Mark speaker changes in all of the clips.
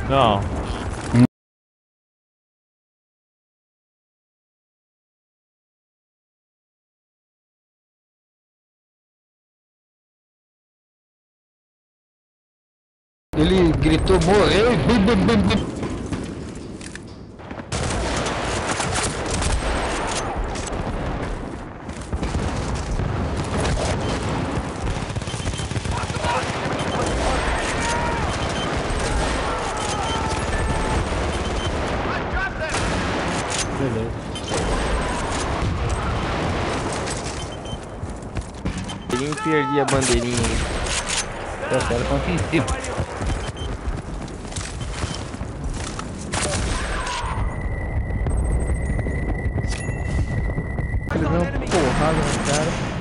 Speaker 1: Não.
Speaker 2: Ele gritou, morreu e bum, bum, bum, bum.
Speaker 1: Beleza.
Speaker 3: Eu perdi a bandeirinha aí.
Speaker 2: Os caras estão aqui em cima.
Speaker 3: Ele deu uma porrada no cara.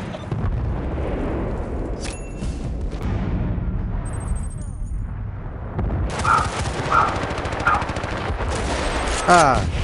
Speaker 3: Ah!